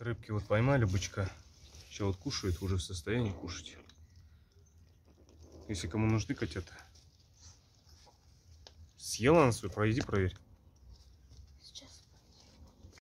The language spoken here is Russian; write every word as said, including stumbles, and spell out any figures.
Рыбки вот поймали бычка. Сейчас вот кушает, уже в состоянии кушать. Если кому нужны котята. Съела она свой, пройди проверь.